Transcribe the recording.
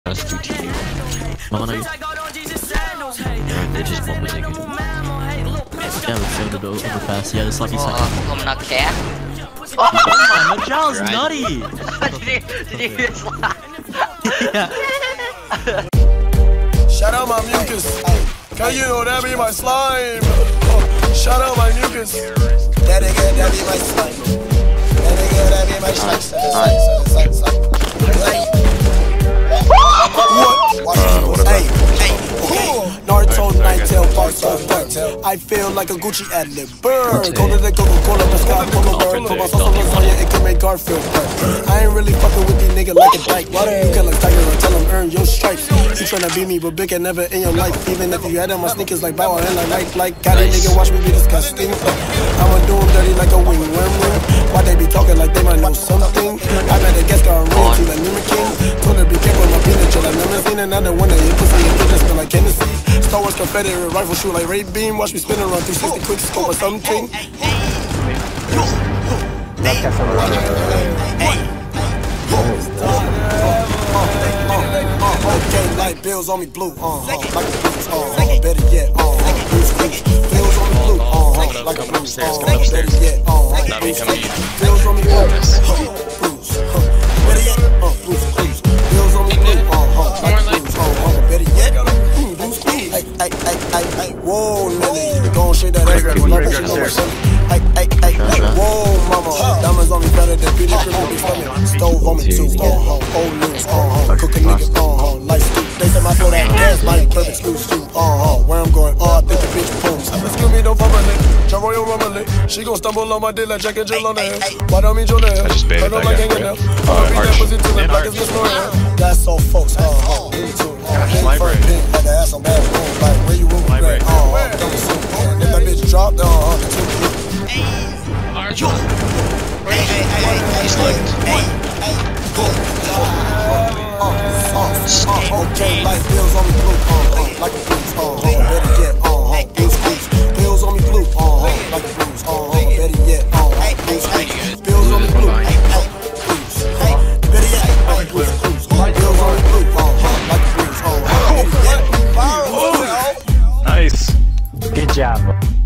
That's due to you. Mana you. They just want me to get. Yeah, we found it overpass. Yeah, this lucky second. I'm not cat. Oh my, Majal's nutty! Did you hear this laugh? Yeah. Shout out my mucus. Can you know that be my slime? Shout out my mucus. That be my slime. That be my slime. What? Naruto, Nighttail, I feel like a Gucci ad-lib. Bird, go to the Coca-Cola, the sky, Coca bird. Put my sauce on lasagna, it can make Garfield burn. I ain't really fucking with these niggas like a dyke. You can like Tiger or tell him earn your stripes. You tryna beat me, but big and never in your life. Even if you had on my sneakers like Bow and like got a nigga watch me be disgusting. I'ma do him dirty like a wing, rim. Why they be talking like they might know something? I met a guest star on royalty like Nima King. Told her be careful with my peanut chill. I never seen another one that hit pussy and just feel like Hennessy. Star Wars Confederate rifle shoot like Ray Beam. Watch me spin around 360 quick scope or something. Okay, light bills on me blue, like a blues, better yet, blues, bills on me blue, like a blues, better yet, bills on me blue, blues, better yet, blues, bills on me blue, better yet, blues, ay, whoa, Nelly, gon' shake that ass, whoa, mama, diamonds on me better than Peter Griffin, stove on me too, old news, cooking niggas, light stew. They say my flow that gas, my perfect excuse too, where I'm going, I think the bitch pooms. Excuse me, don't fuck my nigga, John Royal Rumble, she gon' stumble on my dick like Jack and Jill on the head. Why don't mean Joe I just baited that guy for you. That's all folks, me too, like the ass on bad room, like where you room, don't assume, if that bitch dropped, okay, like bills on me blue, like a blues, better yet, blues, bills on me blue, like a blues, better yet, blues, bills on me blue, blues, better yet, blues, bills on me blue, like a blues, better yet. Nice. Good job.